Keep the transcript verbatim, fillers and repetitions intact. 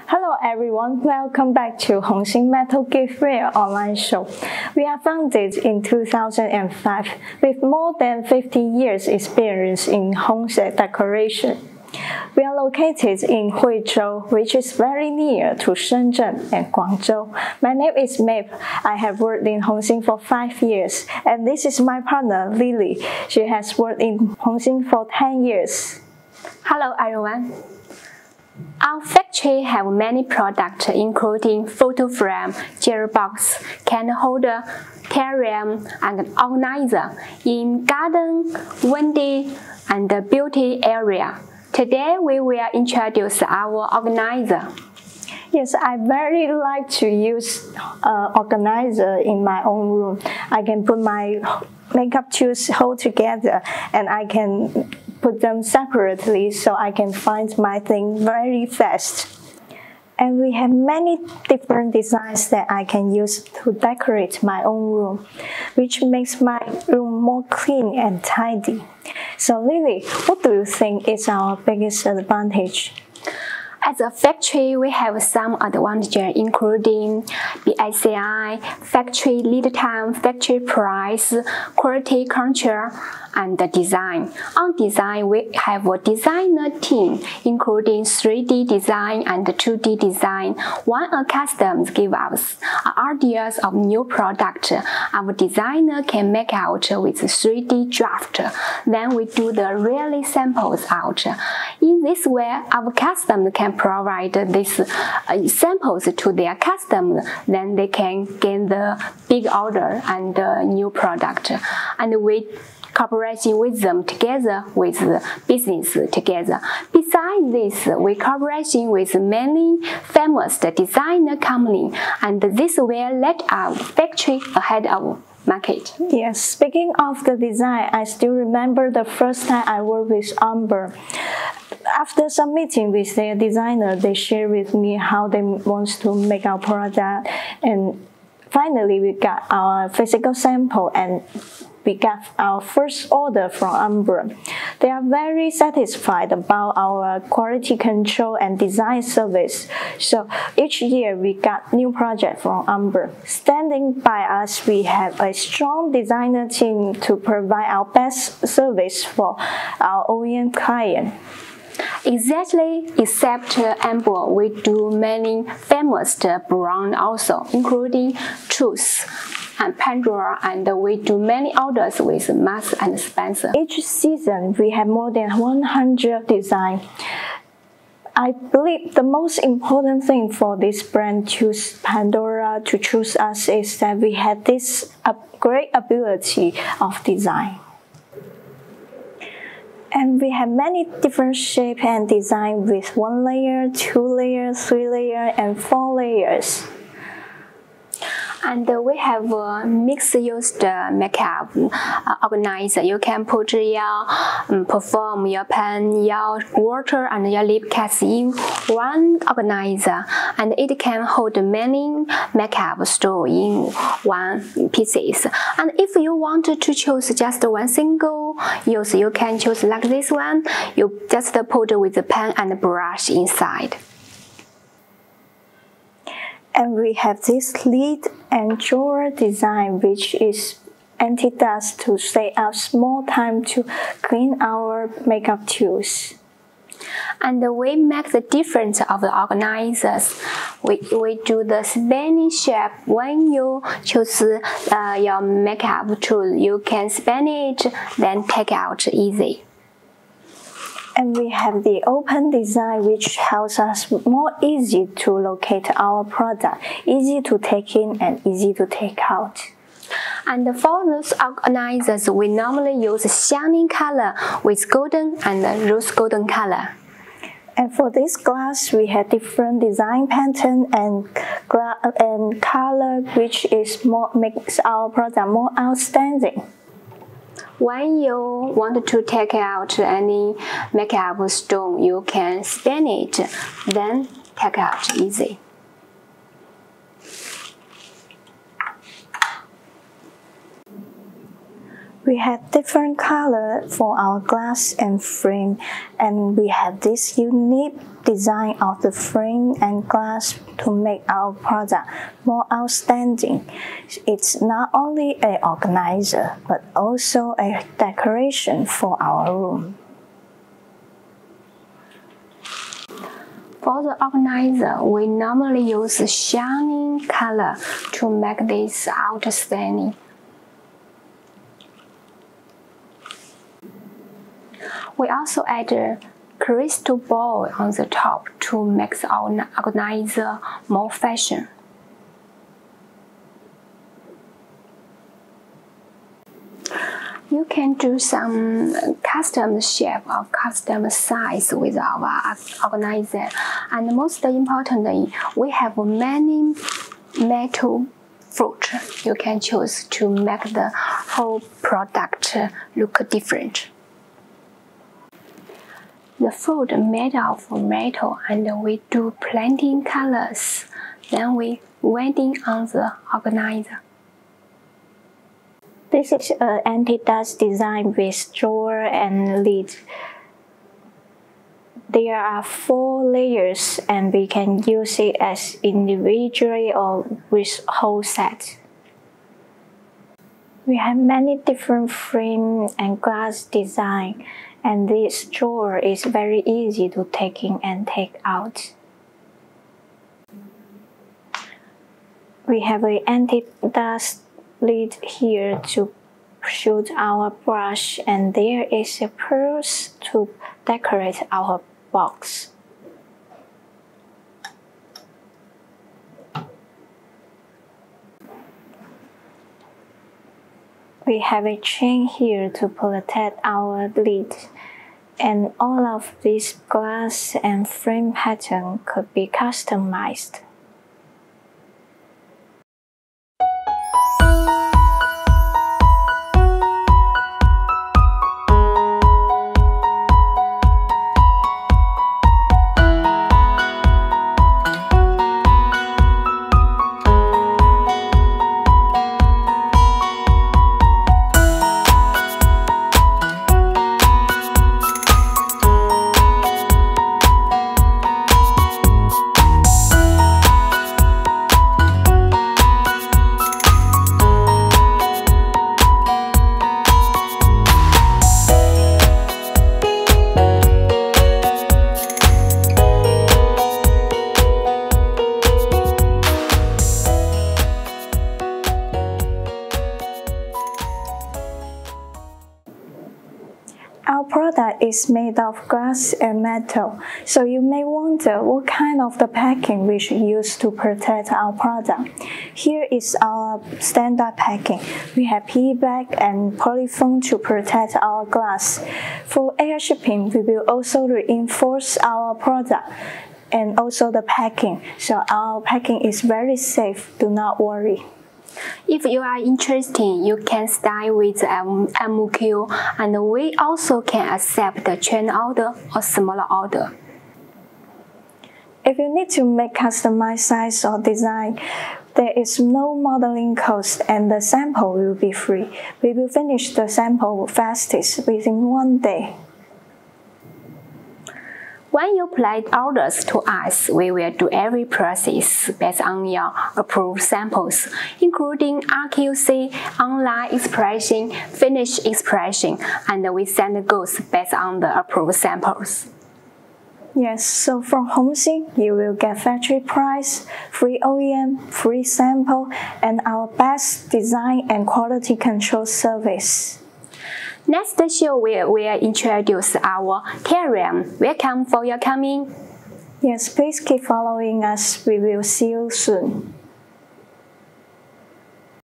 Hello everyone, welcome back to Hongxing Metal Gift Fair online show. We are founded in two thousand five with more than fifty years experience in home set decoration. We are located in Huizhou, which is very near to Shenzhen and Guangzhou. My name is Maeve. I have worked in Hongxing for five years, and this is my partner, Lily. She has worked in Hongxing for ten years. Hello everyone. Our factory have many products including photo frame, jewelry box, candle holder, terrarium, and organizer in garden, window, and the beauty area. Today we will introduce our organizer. Yes, I very like to use uh, organizer in my own room. I can put my makeup tools whole together, and I can put them separately so I can find my thing very fast. And we have many different designs that I can use to decorate my own room, which makes my room more clean and tidy. So Lily, what do you think is our biggest advantage? As a factory, we have some advantages including B I C I, factory lead time, factory price, quality control, and the design. On design, we have a designer team including three D design and two D design. When a customer gives us ideas of new product, our designer can make out with three D draft. Then we do the really samples out. In this way, our customer can provide these uh, samples to their customer. Then they can get the big order and the new product. And we cooperation with them together with the business together. Besides this, we cooperation with many famous designer company, and this will let our factory ahead of market. Yes, speaking of the design, I still remember the first time I worked with Amber. After submitting with their designer, they shared with me how they want to make our product, and finally we got our physical sample and we got our first order from Amber. They are very satisfied about our quality control and design service. So each year we got new project from Amber. Standing by us, we have a strong designer team to provide our best service for our O E M client. Exactly, except uh, Amber, we do many famous brands also, including Truth and Pandora, and we do many orders with Marks and Spencer. Each season, we have more than one hundred designs. I believe the most important thing for this brand choose Pandora to choose us is that we have this uh, great ability of design. And we have many different shape and design with one layer, two layers, three layers, and four layers. And we have a mixed-use makeup uh, organizer. You can put your um, perfume, your pen, your water, and your lip kits in one organizer, and it can hold many makeup store in one pieces. And if you want to choose just one single use, you can choose like this one. You just put with the pen and brush inside. And we have this lid and drawer design, which is anti-dust to save us more time to clean our makeup tools. And we make the difference of the organizers. We, we do the spinning shape. When you choose uh, your makeup tool, you can spin it, then take out easy. And we have the open design, which helps us more easy to locate our product, easy to take in and easy to take out. And for those organizers, we normally use shining color with golden and rose golden color. And for this glass, we have different design pattern and and color, which is more makes our product more outstanding. When you want to take out any makeup stone, you can spin it, then take out easy. We have different color for our glass and frame, and we have this unique design of the frame and glass to make our product more outstanding. It's not only an organizer, but also a decoration for our room. For the organizer, we normally use shining color to make this outstanding. We also add a crystal ball on the top to make the organizer more fashion. You can do some custom shape or custom size with our organizer. And most importantly, we have many metal fruit you can choose to make the whole product look different. The fruit made of metal, and we do plenty colors. Then we welding on the organizer. This is an anti-dust design with drawer and lid. There are four layers, and we can use it as individually or with whole set. We have many different frame and glass design, and this drawer is very easy to take in and take out. We have an anti-dust lid here to shoot our brush, and there is a purse to decorate our box. We have a chain here to protect our lid, and all of this glass and frame pattern could be customized. Our product is made of glass and metal, so you may wonder what kind of the packing we should use to protect our product. Here is our standard packing. We have P E bag and polyfoam to protect our glass. For air shipping, we will also reinforce our product and also the packing, so our packing is very safe, do not worry. If you are interested, you can start with M Q, and we also can accept the chain order or smaller order. If you need to make customized size or design, there is no modeling cost, and the sample will be free. We will finish the sample fastest within one day. When you place orders to us, we will do every process based on your approved samples, including R Q C, online expression, finish expression, and we send the goods based on the approved samples. Yes, so from HomeSync, you will get factory price, free O E M, free sample, and our best design and quality control service. Next show, we will introduce our terrarium. Welcome for your coming. Yes, please keep following us. We will see you soon.